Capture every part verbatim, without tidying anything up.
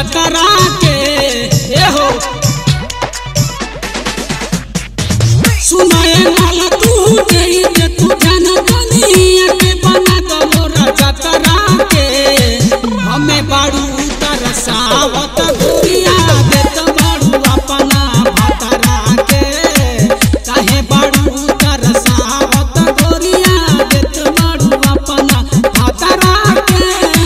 जतरा के ए हो सुनाए माला तू नहीं दे तू जान दुनिया के बना दो मोरा जतरा के हमें बाड़ू तरसावत गोरिया दे तो बाड़ू अपना भतरा के काहे बाड़ू तरसावत गोरिया दे तो बाड़ू अपना भतरा के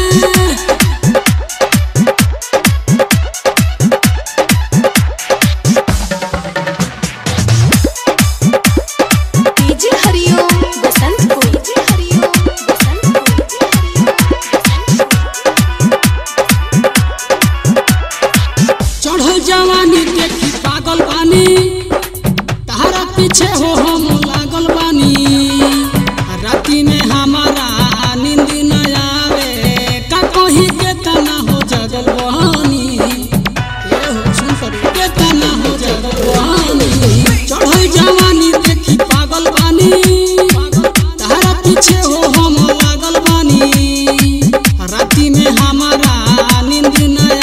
जवानी देखी पागल बानी तारा पीछे हो हम लागल बानी राती में हमारा नींद न आवे का कहीं के तना हो जगल बहानी ए हो सुन कर के तना हो जगल बहानी चढ़ल जवानी देखी पागल बानी तारा पीछे हो हम लागल बानी राती में हमारा नींद न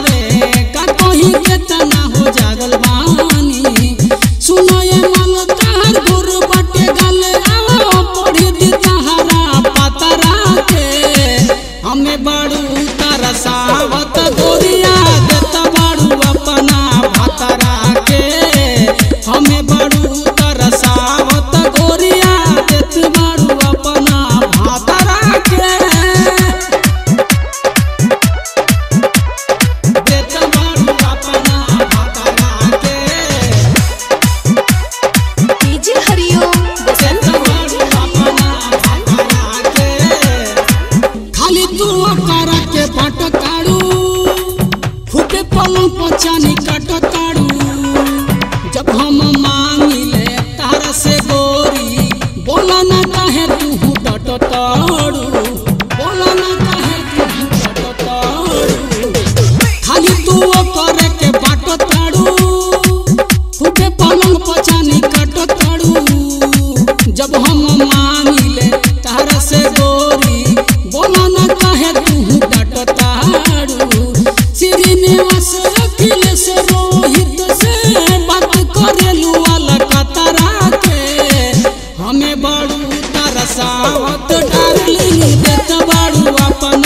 तना हो जागल बानी सुनाए माल तार गोर बाटे गाले आओ पढ़ी दी तहरा पतरा के हमें बाड़ू तरसावत गोरिया देता बाड़ू अपना भतरा के हमें बाड़ू तरसावत गोरिया देत बाड़ू अपना भतरा के पचानी कट काड़ू जब हम मांगिले तारा से गोरी बोला ना काहे तू डट ताड़ू बोला ना काहे तू डट ताड़ू खाली तू करे के बाट ताड़ू फूटे पलंग पचानी कट काड़ू जब हम मांगिले तारा से गोरी बोला ना काहे तू डट ताड़ू श्रीनिवास अखिलेश रोहित से बात करेलू वाला कतरा के हमें बाड़ू तरसावत डार्लिंग देत बाड़ू अपन